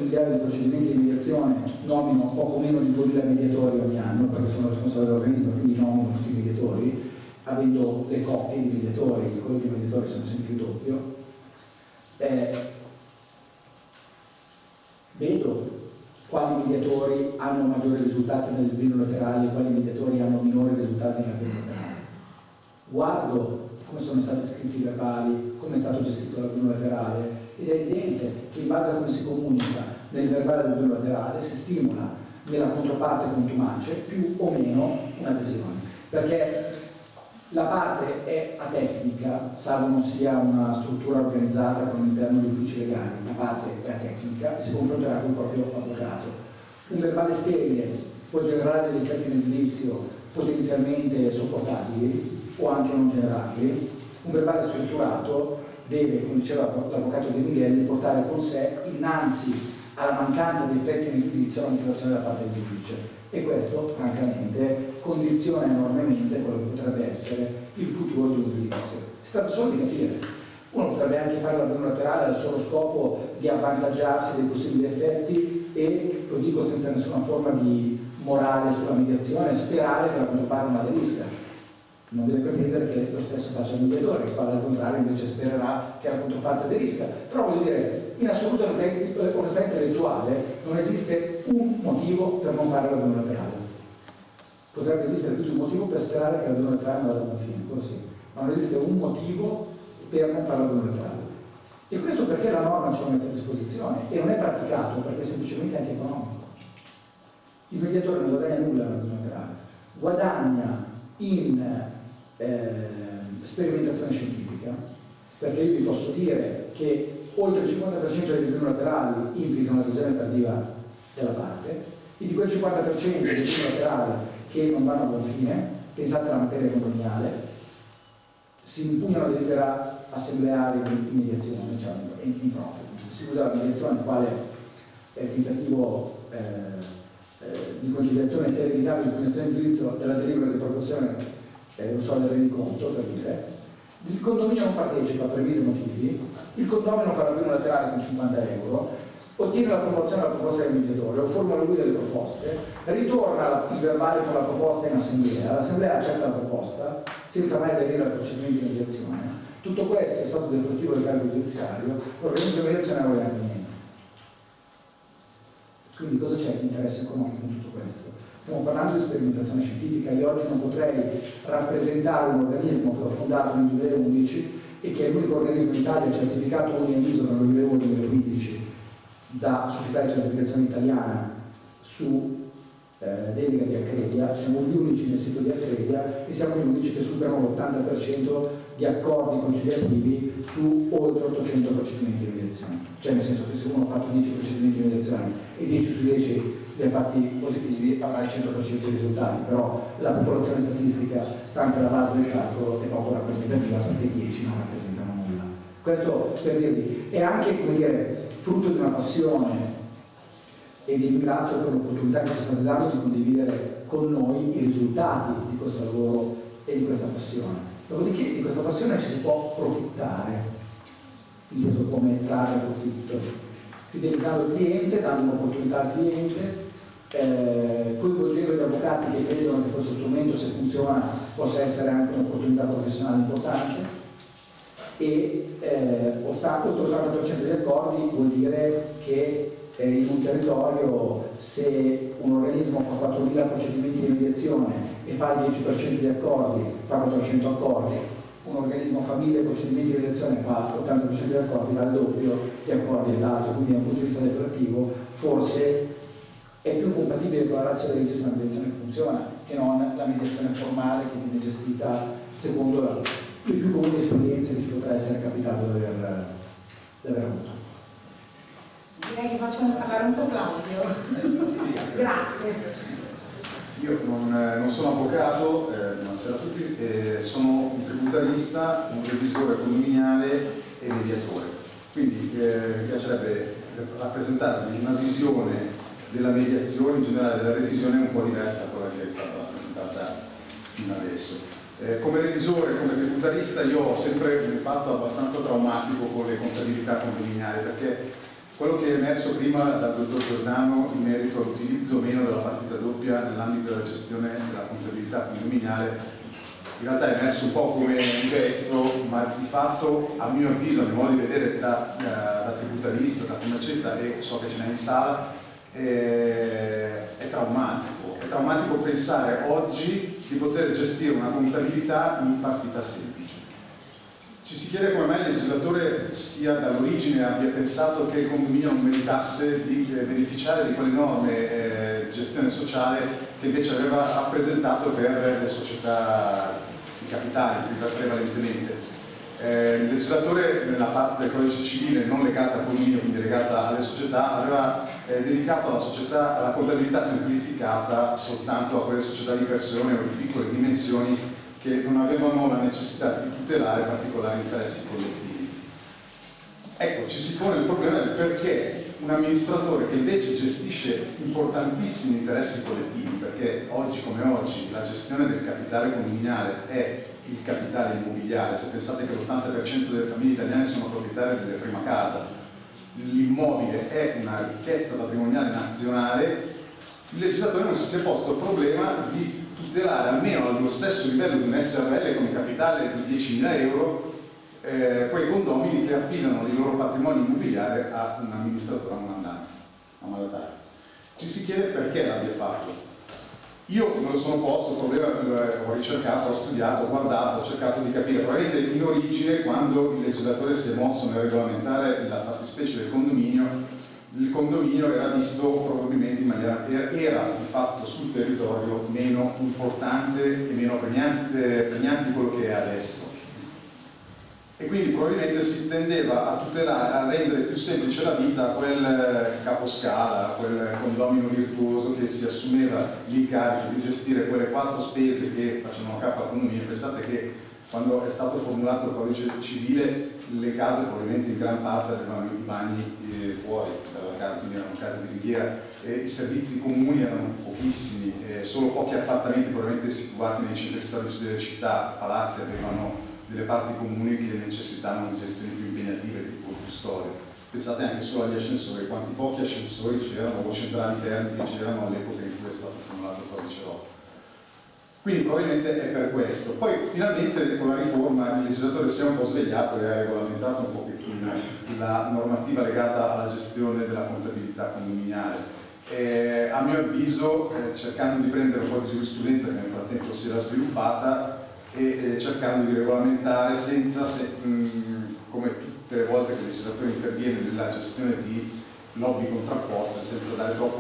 territoriali di procedimenti di mediazione nomino poco meno di 2000 mediatori ogni anno, perché sono responsabile dell'organismo, quindi nomino tutti i mediatori, avendo le coppie di mediatori, i collegi di mediatori sono sempre il doppio. Vedo quali mediatori hanno maggiori risultati nel bilaterale e quali mediatori hanno minori risultati nel bilaterale. Guardo come sono stati scritti i verbali, come è stato gestito la bilaterale, ed è evidente che in base a come si comunica nel verbale del bilaterale si stimola nella controparte contumace più o meno un'adesione, perché la parte è atecnica, salvo non sia una struttura organizzata con all'interno di uffici legali, la parte è atecnica e si confronterà con il proprio avvocato. Un verbale sterile può generare dei effetti nel giudizio potenzialmente sopportabili o anche non generabili. Un verbale strutturato deve, come diceva l'avvocato De Minghelli, portare con sé innanzi alla mancanza di effetti nel giudizio la motivazione da parte del giudice, e questo francamente condiziona enormemente quello che potrebbe essere il futuro di un giudizio. Si tratta solo di capire. Uno potrebbe anche fare la bilaterale al solo scopo di avvantaggiarsi dei possibili effetti e, lo dico senza nessuna forma di morale sulla mediazione, sperare che la controparte non aderisca. Non deve pretendere che lo stesso faccia il mediatore, il quale al contrario invece spererà che la controparte aderisca. Però voglio dire, in assoluta onestà intellettuale non esiste un motivo per non fare la bilaterale. Potrebbe esistere più di un motivo per sperare che la bilaterale non vada a buon fine, così. Ma non esiste un motivo per non fare la bilaterale. E questo perché la norma ce lo mette a disposizione e non è praticato perché è semplicemente antieconomico. Il mediatore non guadagna nulla nella bilaterale, guadagna in sperimentazione scientifica, perché io vi posso dire che oltre il 50% delle bilaterali implicano l'adesione tardiva della parte, e di quel 50% dei bilaterali che non vanno a buon fine, pensate alla materia condominiale, si impugnano delibera assembleari di mediazione, diciamo, improprio. Si usa la mediazione quale tentativo di conciliazione per evitare l'impugnazione in giudizio della delibera di proporzione non so, del rendiconto, per dire. Il condominio non partecipa per mille motivi, il condomino fa la bilaterale con 50 euro, ottiene la formulazione della proposta del mediatore o formula lui delle proposte, ritorna il verbale con la proposta in assemblea, l'assemblea accetta la proposta senza mai aderire al procedimento di mediazione. Tutto questo è stato deflattivo del carico giudiziario, l'organismo di mediazione non guadagna niente. Quindi cosa c'è di interesse economico in tutto questo? Stiamo parlando di sperimentazione scientifica. Io oggi non potrei rappresentare un organismo che ho fondato nel 2011 e che è l'unico organismo in Italia certificato UNISO nel 2011 da Società di Certificazione Italiana su delega di Accredia. Siamo gli unici nel sito di Accredia e siamo gli unici che superano l'80% di accordi conciliativi su oltre 800 procedimenti di mediazione. Cioè nel senso che se uno ha fatto 10 procedimenti di mediazione e 10 su 10 li ha fatti positivi avrà il 100% dei risultati, però la popolazione statistica stante la base del calcolo è poco rappresentativa perché 10 non rappresentano nulla. Questo per dirvi è anche, come dire, frutto di una passione, e vi ringrazio per l'opportunità che ci state dando di condividere con noi i risultati di questo lavoro e di questa passione. Dopodiché di questa passione ci si può profittare, inteso come trarre profitto, fidelizzando il cliente, dando un'opportunità al cliente, coinvolgendo gli avvocati che vedono che questo strumento, se funziona, possa essere anche un'opportunità professionale importante, e oltre l'80% degli accordi vuol dire che in un territorio, se un organismo fa 4.000 procedimenti di mediazione e fa il 10% di accordi, fa 400 accordi, un organismo fa 1.000 procedimenti di mediazione, fa l'80% di accordi, fa il doppio di accordi dell'altro. Quindi da un punto di vista legislativo forse è più compatibile con la ratio della legge mediazione che funziona che non la mediazione formale che viene gestita secondo le più comuni esperienze che ci potrà essere capitato di aver avuto. Direi che facciamo parlare un po' Claudio. Sì. Grazie. Io non sono avvocato, buonasera a tutti, sono un tributarista, un revisore condominiale e mediatore. Quindi mi piacerebbe rappresentarvi una visione della mediazione, in generale della revisione, un po' diversa da quella che è stata rappresentata fino adesso. Come revisore, come tributarista, io ho sempre un impatto abbastanza traumatico con le contabilità condominiali, perché Quello che è emerso prima dal dottor Giordano in merito all'utilizzo o meno della partita doppia nell'ambito della gestione della contabilità condominiale in realtà è emerso un po' come un pezzo, ma di fatto, a mio avviso, a mio modo di vedere da tributarista, da commercialista, e so che ce n'è in sala, è traumatico. È traumatico pensare oggi di poter gestire una contabilità in partita semplice. Ci si chiede come mai il legislatore sia dall'origine abbia pensato che il condominio non meritasse di beneficiare di quelle norme di gestione sociale che invece aveva rappresentato per le società di capitali prevalentemente. Il legislatore nella parte del codice civile non legata al condominio, quindi legata alle società, aveva dedicato alla contabilità semplificata soltanto a quelle società di persone o di piccole dimensioni che non avevano la necessità di tutelare particolari interessi collettivi. Ecco, ci si pone il problema del perché un amministratore che invece gestisce importantissimi interessi collettivi, perché oggi come oggi la gestione del capitale condominiale è il capitale immobiliare, se pensate che l'80% delle famiglie italiane sono proprietarie della prima casa, l'immobile è una ricchezza patrimoniale nazionale, il legislatore non si è posto il problema di tutelare almeno allo stesso livello di un SRL con capitale di 10.000 euro quei condomini che affidano il loro patrimonio immobiliare a un amministratore, a un mandatario. Ci si chiede perché l'abbia fatto. Io me lo sono posto, il problema ho ricercato, ho studiato, ho guardato, ho cercato di capire. Probabilmente in origine, quando il legislatore si è mosso nel regolamentare la fattispecie del condominio, il condominio era visto probabilmente in maniera, era di fatto sul territorio meno importante e meno pregnante di quello che è adesso. E quindi probabilmente si tendeva a tutelare, a rendere più semplice la vita a quel caposcala, a quel condomino virtuoso che si assumeva l'incarico di gestire quelle 4 spese che facevano capo al condominio. Pensate che quando è stato formulato il codice civile le case probabilmente in gran parte avevano i bagni fuori dalla casa, quindi erano case di ringhiera, e i servizi comuni erano pochissimi, solo pochi appartamenti probabilmente situati nei centri storici delle città, palazzi avevano delle parti comuni che necessitavano di gestioni più impegnative, tipo custodia. Pensate anche solo agli ascensori, quanti pochi ascensori c'erano o centrali termiche c'erano all'epoca in cui è stato formulato il codice ROC. Quindi probabilmente è per questo. Poi finalmente con la riforma il legislatore si è un po' svegliato e ha regolamentato un pochettino la normativa legata alla gestione della contabilità condominiale. A mio avviso, cercando di prendere un po' di giurisprudenza che nel frattempo si era sviluppata e cercando di regolamentare senza, come tutte le volte che il legislatore interviene nella gestione di lobby contrapposte, senza dare troppo